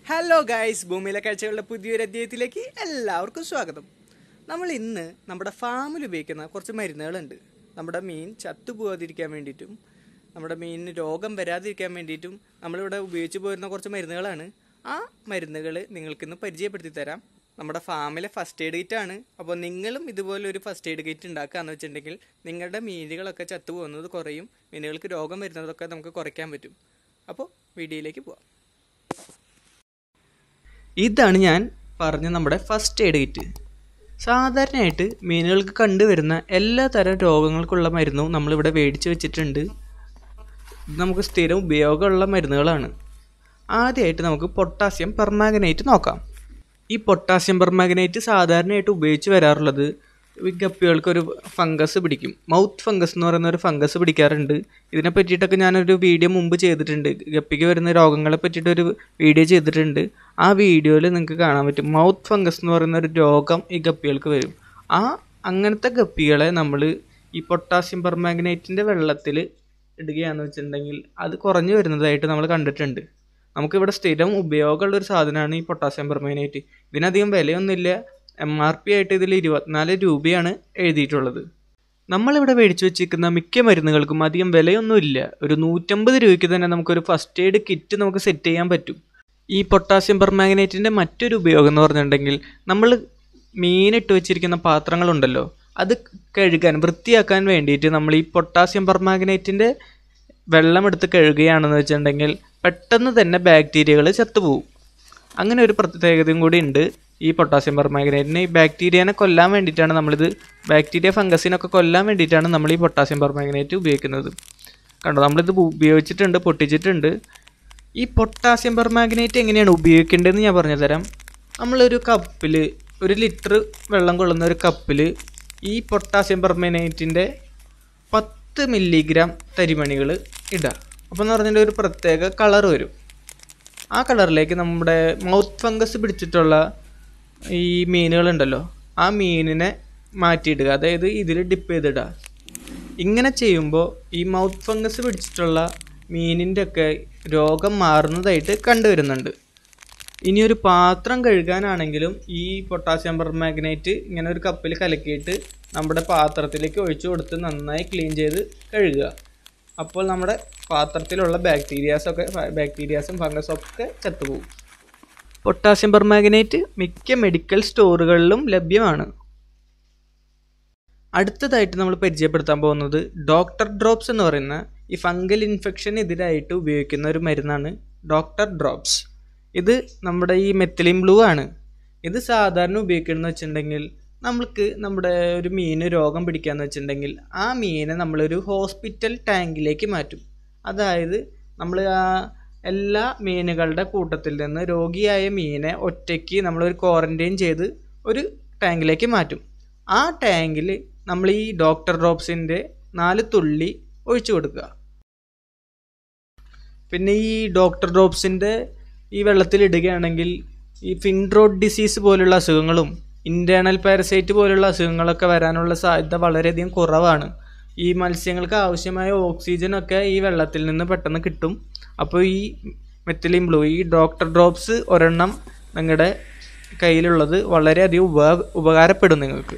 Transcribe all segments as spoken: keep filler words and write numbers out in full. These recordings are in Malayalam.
ഹലോ ഗൈസ്, ഭൂമിയിലെ കാഴ്ചകളുടെ പുതിയൊരു അധ്യായത്തിലേക്ക് എല്ലാവർക്കും സ്വാഗതം. നമ്മൾ ഇന്ന് നമ്മുടെ ഫാമിൽ ഉപയോഗിക്കുന്ന കുറച്ച് മരുന്നുകളുണ്ട്. നമ്മുടെ മീൻ ചത്തുപോകാതിരിക്കാൻ വേണ്ടിയിട്ടും നമ്മുടെ മീനിന് രോഗം വരാതിരിക്കാൻ വേണ്ടിയിട്ടും നമ്മളിവിടെ ഉപയോഗിച്ച് പോരുന്ന കുറച്ച് മരുന്നുകളാണ്. ആ മരുന്നുകൾ നിങ്ങൾക്കിന്ന് പരിചയപ്പെടുത്തി തരാം. നമ്മുടെ ഫാമിലെ ഫസ്റ്റ് എയ്ഡ് കിറ്റ് ആണ്. അപ്പോൾ നിങ്ങളും ഇതുപോലെ ഒരു ഫസ്റ്റ് എയ്ഡ് കിറ്റ് ഉണ്ടാക്കുകയെന്ന് വെച്ചിട്ടുണ്ടെങ്കിൽ നിങ്ങളുടെ മീനുകളൊക്കെ ചത്തുപോകുന്നത് കുറയും, മീനുകൾക്ക് രോഗം വരുന്നതൊക്കെ നമുക്ക് കുറയ്ക്കാൻ പറ്റും. അപ്പോൾ വീഡിയോയിലേക്ക് പോവാം. ഇതാണ് ഞാൻ പറഞ്ഞ നമ്മുടെ ഫസ്റ്റ് എയ്ഡ് കിറ്റ്. സാധാരണയായിട്ട് മീനുകൾക്ക് കണ്ടുവരുന്ന എല്ലാ തരം രോഗങ്ങൾക്കുള്ള മരുന്നും നമ്മളിവിടെ മേടിച്ച് വെച്ചിട്ടുണ്ട്. ഇത് നമുക്ക് സ്ഥിരം ഉപയോഗമുള്ള മരുന്നുകളാണ്. ആദ്യമായിട്ട് നമുക്ക് പൊട്ടാസ്യം പെർമാംഗനേറ്റ് നോക്കാം. ഈ പൊട്ടാസ്യം പെർമാംഗനേറ്റ് സാധാരണയായിട്ട് ഉപയോഗിച്ച് വരാറുള്ളത് ഗപ്പികൾക്കൊരു ഫംഗസ് പിടിക്കും. മൗത്ത് ഫംഗസ് എന്ന് പറയുന്ന ഒരു ഫംഗസ് പിടിക്കാറുണ്ട്. ഇതിനെ പറ്റിയിട്ടൊക്കെ ഞാനൊരു വീഡിയോ മുമ്പ് ചെയ്തിട്ടുണ്ട്. ഗപ്പിക്ക് വരുന്ന രോഗങ്ങളെ പറ്റിയിട്ടൊരു വീഡിയോ ചെയ്തിട്ടുണ്ട്. ആ വീഡിയോയിൽ നിങ്ങൾക്ക് കാണാൻ പറ്റും. മൗത്ത് ഫംഗസ് എന്ന് പറയുന്ന ഒരു രോഗം ഈ ഗപ്പികൾക്ക് വരും. ആ അങ്ങനത്തെ ഗപ്പികളെ നമ്മൾ ഈ പൊട്ടാസ്യം പെർമാംഗനേറ്റിൻ്റെ വെള്ളത്തിൽ ഇടുകയാണെന്ന് വെച്ചിട്ടുണ്ടെങ്കിൽ അത് കുറഞ്ഞു വരുന്നതായിട്ട് നമ്മൾ കണ്ടിട്ടുണ്ട്. നമുക്കിവിടെ സ്ഥിരം ഉപയോഗമുള്ളൊരു സാധനമാണ് ഈ പൊട്ടാസ്യം പെർമാംഗനേറ്റ്. ഇതിനധികം വിലയൊന്നുമില്ല. എം ആർ പി ആയിട്ട് ഇതിൽ ഇരുപത്തിനാല് രൂപയാണ് എഴുതിയിട്ടുള്ളത്. നമ്മളിവിടെ മേടിച്ചു വെച്ചിരിക്കുന്ന മിക്ക മരുന്നുകൾക്കും അധികം വിലയൊന്നുമില്ല. ഒരു നൂറ്റമ്പത് രൂപയ്ക്ക് തന്നെ നമുക്കൊരു ഫസ്റ്റ് എയ്ഡ് കിറ്റ് നമുക്ക് സെറ്റ് ചെയ്യാൻ പറ്റും. ഈ പൊട്ടാസ്യം പെർമാംഗനേറ്റിൻ്റെ മറ്റൊരു ഉപയോഗം എന്ന് പറഞ്ഞിട്ടുണ്ടെങ്കിൽ നമ്മൾ മീനിട്ട് വെച്ചിരിക്കുന്ന പാത്രങ്ങളുണ്ടല്ലോ, അത് കഴുകാൻ വൃത്തിയാക്കാൻ വേണ്ടിയിട്ട് നമ്മൾ ഈ പൊട്ടാസ്യം പെർമാംഗനേറ്റിൻ്റെ വെള്ളമെടുത്ത് കഴുകുകയാണെന്ന് വെച്ചിട്ടുണ്ടെങ്കിൽ പെട്ടെന്ന് തന്നെ ബാക്ടീരിയകൾ ചത്തുപോകും. അങ്ങനെ ഒരു പ്രത്യേകതയും കൂടി ഉണ്ട് ഈ പൊട്ടാസ്യം പെർമാംഗനേറ്റിന്. ഈ ബാക്ടീരിയനെ കൊല്ലാൻ വേണ്ടിയിട്ടാണ് നമ്മളിത്, ബാക്ടീരിയ ഫംഗസിനൊക്കെ കൊല്ലാൻ വേണ്ടിയിട്ടാണ് നമ്മൾ ഈ പൊട്ടാസ്യം പെർമാംഗനേറ്റ് ഉപയോഗിക്കുന്നത്. കണ്ടോ, നമ്മളിത് ഉപയോഗിച്ചിട്ടുണ്ട്, പൊട്ടിച്ചിട്ടുണ്ട്. ഈ പൊട്ടാസ്യം പെർമാംഗനേറ്റ് എങ്ങനെയാണ് ഉപയോഗിക്കേണ്ടതെന്ന് ഞാൻ പറഞ്ഞു തരാം. നമ്മളൊരു കപ്പിൽ, ഒരു ലിറ്റർ വെള്ളം കൊള്ളുന്ന ഒരു കപ്പിൽ ഈ പൊട്ടാസ്യം പെർമാംഗനേറ്റിൻ്റെ പത്ത് മില്ലിഗ്രാം തരിമണികൾ ഇടുക. അപ്പോൾ എന്ന് പറഞ്ഞാൽ ഒരു പ്രത്യേക കളർ വരും. ആ കളറിലേക്ക് നമ്മുടെ മൗത്ത് ഫംഗസ് പിടിച്ചിട്ടുള്ള ഈ മീനുകളുണ്ടല്ലോ, ആ മീനിനെ മാറ്റിയിടുക. അതായത് ഇതിൽ ഡിപ്പ് ചെയ്തിടുക. ഇങ്ങനെ ചെയ്യുമ്പോൾ ഈ മൗത്ത് ഫംഗസ് പിടിച്ചിട്ടുള്ള മീനിൻ്റെ ഒക്കെ രോഗം മാറുന്നതായിട്ട് കണ്ടുവരുന്നുണ്ട്. ഇനിയൊരു പാത്രം കഴുകാനാണെങ്കിലും ഈ പൊട്ടാസ്യം പെർമാംഗനേറ്റ് ഇങ്ങനെ ഒരു കപ്പിൽ കലക്കിയിട്ട് നമ്മുടെ പാത്രത്തിലേക്ക് ഒഴിച്ചു കൊടുത്ത് നന്നായി ക്ലീൻ ചെയ്ത് കഴുകുക. അപ്പോൾ നമ്മുടെ പാത്രത്തിലുള്ള ബാക്ടീരിയാസൊക്കെ ബാക്ടീരിയാസും ഫംഗസും ഒക്കെ ചത്തുപോകും. പൊട്ടാസ്യം പെർമാംഗനേറ്റ് മിക്ക മെഡിക്കൽ സ്റ്റോറുകളിലും ലഭ്യമാണ്. അടുത്തതായിട്ട് നമ്മൾ പരിചയപ്പെടുത്താൻ പോകുന്നത് ഡോക്ടർ ഡ്രോപ്സ് എന്ന് പറയുന്ന ഈ ഫംഗൽ ഇൻഫെക്ഷനെതിരായിട്ട് ഉപയോഗിക്കുന്ന ഒരു മരുന്നാണ് ഡോക്ടർ ഡ്രോപ്സ്. ഇത് നമ്മുടെ ഈ മെത്തിലിൻ ബ്ലൂ ആണ്. ഇത് സാധാരണ ഉപയോഗിക്കണമെന്ന് വെച്ചിട്ടുണ്ടെങ്കിൽ നമ്മൾക്ക് നമ്മുടെ ഒരു മീന് രോഗം പിടിക്കാന്ന് വെച്ചിട്ടുണ്ടെങ്കിൽ ആ മീനെ നമ്മളൊരു ഹോസ്പിറ്റൽ ടാങ്കിലേക്ക് മാറ്റും. അതായത് നമ്മൾ ആ എല്ലാ മീനുകളുടെ കൂട്ടത്തിൽ നിന്ന് രോഗിയായ മീനെ ഒറ്റയ്ക്ക് നമ്മളൊരു ക്വാറൻറ്റൈൻ ചെയ്ത് ഒരു ടാങ്കിലേക്ക് മാറ്റും. ആ ടാങ്കിൽ നമ്മൾ ഈ ഡോക്ടർ ഡ്രോപ്സിൻ്റെ നാല് തുള്ളി ഒഴിച്ചു കൊടുക്കുക. പിന്നെ ഈ ഡോക്ടർ ഡ്രോപ്സിൻ്റെ ഈ വെള്ളത്തിൽ ഇടുകയാണെങ്കിൽ ഈ ഫിൻറോഡ് ഡിസീസ് പോലുള്ള അസുഖങ്ങളും ഇൻറ്റേർണൽ പാരസൈറ്റ് പോലുള്ള അസുഖങ്ങളൊക്കെ വരാനുള്ള സാധ്യത വളരെയധികം കുറവാണ്. ഈ മത്സ്യങ്ങൾക്ക് ആവശ്യമായ ഓക്സിജനൊക്കെ ഈ വെള്ളത്തിൽ നിന്ന് പെട്ടെന്ന് കിട്ടും. അപ്പോൾ ഈ മെത്തിലിൻ ബ്ലൂ, ഈ ഡോക്ടർ ഡ്രോപ്സ് ഒരെണ്ണം നിങ്ങളുടെ കയ്യിലുള്ളത് വളരെയധികം ഉപ ഉപകാരപ്പെടും നിങ്ങൾക്ക്.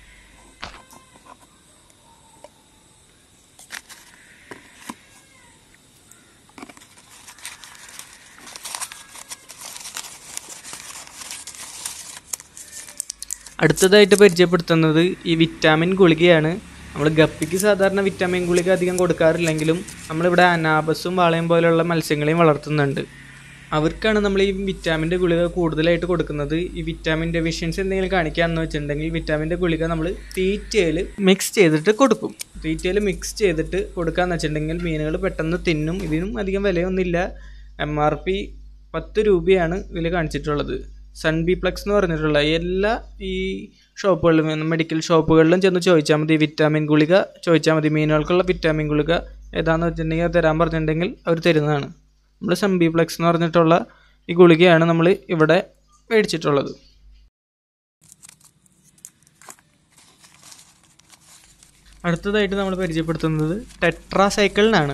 അടുത്തതായിട്ട് പരിചയപ്പെടുത്തുന്നത് ഈ വിറ്റാമിൻ ഗുളികയാണ്. നമ്മൾ ഗപ്പിക്ക് സാധാരണ വിറ്റാമിൻ ഗുളിക അധികം കൊടുക്കാറില്ലെങ്കിലും നമ്മളിവിടെ അനാബസും വാളയും പോലെയുള്ള മത്സ്യങ്ങളെയും വളർത്തുന്നുണ്ട്. അവർക്കാണ് നമ്മൾ ഈ വിറ്റാമിൻ്റെ ഗുളിക കൂടുതലായിട്ട് കൊടുക്കുന്നത്. ഈ വിറ്റാമിൻ ഡെഫിഷ്യൻസി എന്തെങ്കിലും കാണിക്കുകയാണെന്ന് വെച്ചിട്ടുണ്ടെങ്കിൽ വിറ്റാമിൻ്റെ ഗുളിക നമ്മൾ തീറ്റയിൽ മിക്സ് ചെയ്തിട്ട് കൊടുക്കും. തീറ്റയിൽ മിക്സ് ചെയ്തിട്ട് കൊടുക്കുകയെന്ന് വെച്ചിട്ടുണ്ടെങ്കിൽ മീനുകൾ പെട്ടെന്ന് തിന്നും. ഇതിനും അധികം വിലയൊന്നുമില്ല. എം ആർ പി പത്ത് രൂപയാണ് ഇതിൽ കാണിച്ചിട്ടുള്ളത്. സൺ ബി പ്ലക്സ് എന്ന് പറഞ്ഞിട്ടുള്ള എല്ലാ ഈ ഷോപ്പുകളിലും മെഡിക്കൽ ഷോപ്പുകളിലും ചെന്ന് ചോദിച്ചാൽ മതി. വിറ്റാമിൻ ഗുളിക ചോദിച്ചാൽ മതി. മീനുകൾക്കുള്ള വിറ്റാമിൻ ഗുളിക ഏതാണെന്ന് വെച്ചിട്ടുണ്ടെങ്കിൽ അത് തരാൻ പറഞ്ഞിട്ടുണ്ടെങ്കിൽ അവർ തരുന്നതാണ്. നമ്മൾ സൺ ബി പ്ലക്സ് എന്ന് പറഞ്ഞിട്ടുള്ള ഈ ഗുളികയാണ് നമ്മൾ ഇവിടെ മേടിച്ചിട്ടുള്ളത്. അടുത്തതായിട്ട് നമ്മൾ പരിചയപ്പെടുത്തുന്നത് ടെട്രാസൈക്കിളിനാണ്.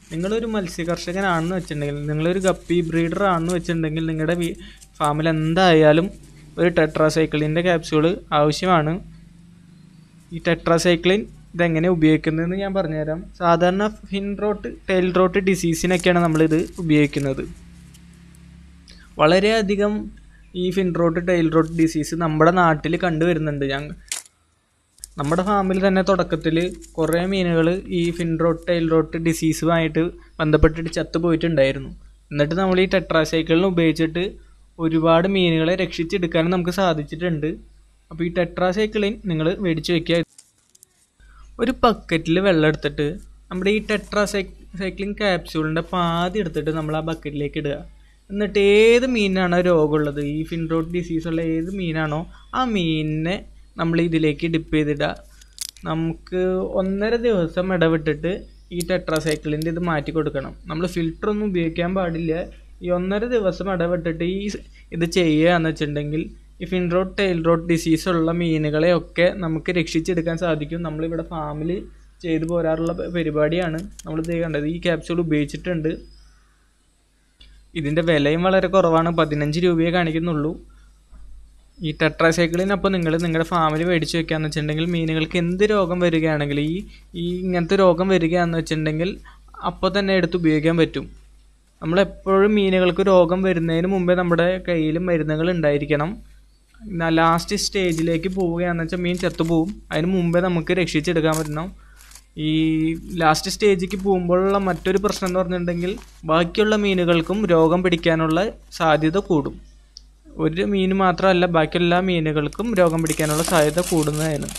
നിങ്ങളൊരു മത്സ്യകർഷകനാണെന്ന് വെച്ചിട്ടുണ്ടെങ്കിൽ, നിങ്ങളൊരു ഗപ്പി ബ്രീഡർ ആണെന്ന് വെച്ചിട്ടുണ്ടെങ്കിൽ നിങ്ങളുടെ ഫാമിൽ എന്തായാലും ഒരു ടെട്രാസൈക്ലിൻ്റെ ക്യാപ്സ്യൂള് ആവശ്യമാണ്. ഈ ടെട്രാസൈക്ലിൻ ഇതെങ്ങനെ ഉപയോഗിക്കുന്നതെന്ന് ഞാൻ പറഞ്ഞുതരാം. സാധാരണ ഫിൻ റോട്ട്, ടെയിൽ റോട്ട് ഡിസീസിനൊക്കെയാണ് നമ്മളിത് ഉപയോഗിക്കുന്നത്. വളരെയധികം ഈ fin rot, tail rot disease നമ്മുടെ നാട്ടിൽ കണ്ടുവരുന്നുണ്ട്. ഞങ്ങൾ നമ്മുടെ ഫാമിൽ തന്നെ തുടക്കത്തിൽ കുറേ മീനുകൾ ഈ ഫിൻ റോട്ട്, ടെയിൽ റോട്ട് ഡിസീസുമായിട്ട് ബന്ധപ്പെട്ടിട്ട് ചത്തുപോയിട്ടുണ്ടായിരുന്നു. എന്നിട്ട് നമ്മൾ ഈ ടെട്രാസൈക്കിളിന് ഉപയോഗിച്ചിട്ട് ഒരുപാട് മീനുകളെ രക്ഷിച്ചെടുക്കാനും നമുക്ക് സാധിച്ചിട്ടുണ്ട്. അപ്പോൾ ഈ ടെട്രാസൈക്കിളിൻ നിങ്ങൾ മേടിച്ച് വയ്ക്കുക. ഒരു ബക്കറ്റിൽ വെള്ളം എടുത്തിട്ട് നമ്മുടെ ഈ ടെട്രാസൈ സൈക്ലിൻ ക്യാപ്സ്യൂളിൻ്റെ പാതി എടുത്തിട്ട് നമ്മൾ ആ ബക്കറ്റിലേക്ക് ഇടുക. എന്നിട്ട് ഏത് മീനാണോ രോഗമുള്ളത്, ഈ ഫിൻ റോട്ട് ഡിസീസുള്ള ഏത് മീനാണോ ആ മീനിനെ നമ്മൾ ഇതിലേക്ക് ഡിപ്പ് ചെയ്തിടുക. നമുക്ക് ഒന്നര ദിവസം ഇടവിട്ടിട്ട് ഈ ടെട്രാസൈക്കിളിൻ്റെ ഇത് മാറ്റി കൊടുക്കണം. നമ്മൾ ഫിൽറ്ററൊന്നും ഉപയോഗിക്കാൻ പാടില്ല. ഈ ഒന്നര ദിവസം ഇടവിട്ടിട്ട് ഈ ഇത് ചെയ്യുക എന്ന് വെച്ചിട്ടുണ്ടെങ്കിൽ ഈ ഫിൻ റോട്ട്, ടെയിൽ റോട്ട് ഡിസീസുള്ള മീനുകളെയൊക്കെ നമുക്ക് രക്ഷിച്ചെടുക്കാൻ സാധിക്കും. നമ്മളിവിടെ ഫാമിൽ ചെയ്തു പോരാറുള്ള പരിപാടിയാണ് നമ്മളിത് കണ്ടത്. ഈ ക്യാപ്സ്യൂൾ ഉപയോഗിച്ചിട്ടുണ്ട്. ഇതിൻ്റെ വിലയും വളരെ കുറവാണ്, പതിനഞ്ച് രൂപയെ കാണിക്കുന്നുള്ളൂ. ഈ ടെട്രാസൈക്കിളിനപ്പോൾ നിങ്ങൾ നിങ്ങളുടെ ഫാമിൽ മേടിച്ച് വെക്കുകയെന്ന് വെച്ചിട്ടുണ്ടെങ്കിൽ മീനുകൾക്ക് എന്ത് രോഗം വരികയാണെങ്കിൽ, ഈ ഈ ഇങ്ങനത്തെ രോഗം വരികയാണെന്ന് വെച്ചിട്ടുണ്ടെങ്കിൽ അപ്പോൾ തന്നെ എടുത്ത് ഉപയോഗിക്കാൻ പറ്റും. നമ്മളെപ്പോഴും മീനുകൾക്ക് രോഗം വരുന്നതിന് മുമ്പേ നമ്മുടെ കയ്യിൽ മരുന്നുകൾ ഉണ്ടായിരിക്കണം. ലാസ്റ്റ് സ്റ്റേജിലേക്ക് പോവുകയാണെന്ന് വെച്ചാൽ മീൻ ചത്തുപോകും. അതിന് മുമ്പേ നമുക്ക് രക്ഷിച്ചെടുക്കാൻ പറ്റണം. ഈ ലാസ്റ്റ് സ്റ്റേജിലേക്ക് പോകുമ്പോഴുള്ള മറ്റൊരു പ്രശ്നം എന്ന് പറഞ്ഞിട്ടുണ്ടെങ്കിൽ ബാക്കിയുള്ള മീനുകൾക്കും രോഗം പിടിക്കാനുള്ള സാധ്യത കൂടും. ഒരു മീൻ മാത്രമല്ല, ബാക്കി എല്ലാ മീനുകൾക്കും രോഗം പിടിക്കാനുള്ള സാധ്യത കൂടുന്നതാണ്.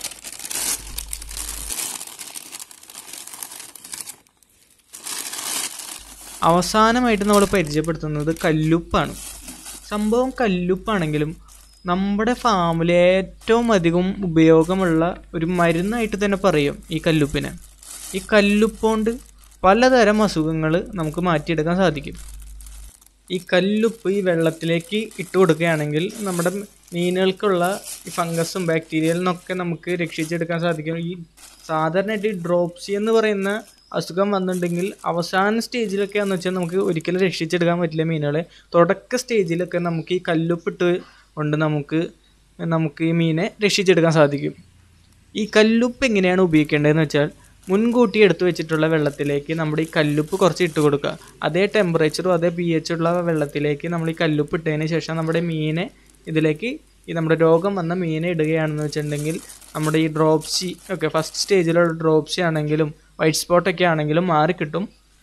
അവസാനമായിട്ട് നമ്മൾ പരിചയപ്പെടുത്തുന്നത് കല്ലുപ്പാണ്. സംഭവം കല്ലുപ്പാണെങ്കിലും നമ്മുടെ ഫാമിൽ ഏറ്റവും അധികം ഉപയോഗമുള്ള ഒരു മരുന്നായിട്ട് തന്നെ പറയും ഈ കല്ലുപ്പിനെ. ഈ കല്ലുപ്പ് കൊണ്ട് പലതരം അസുഖങ്ങൾ നമുക്ക് മാറ്റിയെടുക്കാൻ സാധിക്കും. ഈ കല്ലുപ്പ് ഈ വെള്ളത്തിലേക്ക് ഇട്ട് കൊടുക്കുകയാണെങ്കിൽ നമ്മുടെ മീനുകൾക്കുള്ള ഈ ഫംഗസും ബാക്ടീരിയയിൽ നിന്നൊക്കെ നമുക്ക് രക്ഷിച്ചെടുക്കാൻ സാധിക്കും. ഈ സാധാരണയായിട്ട് ഈ ഡ്രോപ്സി എന്ന് പറയുന്ന അസുഖം വന്നിട്ടുണ്ടെങ്കിൽ അവസാന സ്റ്റേജിലൊക്കെ എന്ന് വെച്ചാൽ നമുക്ക് ഒരിക്കലും രക്ഷിച്ചെടുക്കാൻ പറ്റില്ല മീനുകളെ. തുടക്ക സ്റ്റേജിലൊക്കെ നമുക്ക് ഈ കല്ലുപ്പിട്ട് കൊണ്ട് നമുക്ക് നമുക്ക് ഈ മീനെ രക്ഷിച്ചെടുക്കാൻ സാധിക്കും. ഈ കല്ലുപ്പ് എങ്ങനെയാണ് ഉപയോഗിക്കേണ്ടതെന്ന് വെച്ചാൽ മുൻകൂട്ടി എടുത്തു വെച്ചിട്ടുള്ള വെള്ളത്തിലേക്ക് നമ്മുടെ ഈ കല്ലുപ്പ് കുറച്ച് ഇട്ട് കൊടുക്കുക. അതേ ടെമ്പറേച്ചറും അതേ പി എച്ച് ഉള്ള വെള്ളത്തിലേക്ക് നമ്മൾ ഈ കല്ലുപ്പ് ഇട്ടതിന് ശേഷം നമ്മുടെ മീനെ ഇതിലേക്ക് ഈ നമ്മുടെ രോഗം വന്ന മീനെ ഇടുകയാണെന്ന് വെച്ചിട്ടുണ്ടെങ്കിൽ നമ്മുടെ ഈ ഡ്രോപ്സി ഒക്കെ ഫസ്റ്റ് സ്റ്റേജിലുള്ള ഡ്രോപ്സി ആണെങ്കിലും വൈറ്റ് സ്പോട്ടൊക്കെ ആണെങ്കിലും മാറിക്കിട്ടും.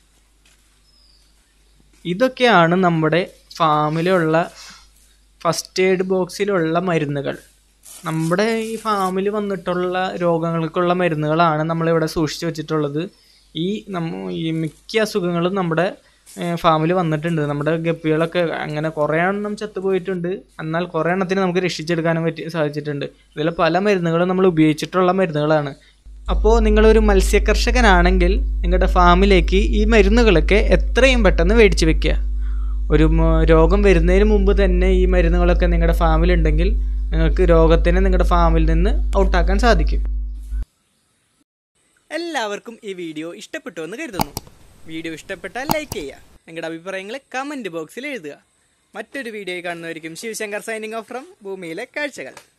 ഇതൊക്കെയാണ് നമ്മുടെ ഫാമിലുള്ള ഫസ്റ്റ് എയ്ഡ് ബോക്സിലുള്ള മരുന്നുകൾ. നമ്മുടെ ഈ ഫാമിൽ വന്നിട്ടുള്ള രോഗങ്ങൾക്കുള്ള മരുന്നുകളാണ് നമ്മളിവിടെ സൂക്ഷിച്ചു വെച്ചിട്ടുള്ളത്. ഈ നമ്മ ഈ മിക്ക അസുഖങ്ങളും നമ്മുടെ ഫാമിൽ വന്നിട്ടുണ്ട്. നമ്മുടെ ഗപ്പികളൊക്കെ അങ്ങനെ കുറേ എണ്ണം ചത്തുപോയിട്ടുണ്ട്. എന്നാൽ കുറേ എണ്ണത്തിന് നമുക്ക് രക്ഷിച്ചെടുക്കാനും പറ്റി സാധിച്ചിട്ടുണ്ട്. ഇതിൽ പല മരുന്നുകളും നമ്മൾ ഉപയോഗിച്ചിട്ടുള്ള മരുന്നുകളാണ്. അപ്പോൾ നിങ്ങളൊരു മത്സ്യകർഷകനാണെങ്കിൽ നിങ്ങളുടെ ഫാമിലേക്ക് ഈ മരുന്നുകളൊക്കെ എത്രയും പെട്ടെന്ന് മേടിച്ച് വെക്കുക. ഒരു രോഗം വരുന്നതിന് മുമ്പ് തന്നെ ഈ മരുന്നുകളൊക്കെ നിങ്ങളുടെ ഫാമിലുണ്ടെങ്കിൽ നിങ്ങൾക്ക് രോഗത്തിനെ നിങ്ങളുടെ ഫാമിൽ നിന്ന് ഔട്ടാക്കാൻ സാധിക്കും. എല്ലാവർക്കും ഈ വീഡിയോ ഇഷ്ടപ്പെട്ടു എന്ന് കരുതുന്നു. വീഡിയോ ഇഷ്ടപ്പെട്ടാൽ ലൈക്ക് ചെയ്യുക. നിങ്ങളുടെ അഭിപ്രായങ്ങൾ കമൻറ്റ് ബോക്സിൽ എഴുതുക. മറ്റൊരു വീഡിയോ കാണുന്നവരിക്കും ശിവശങ്കർ സൈനിങ് ഓഫ് ഫ്രം ഭൂമിയിലെ കാഴ്ചകൾ.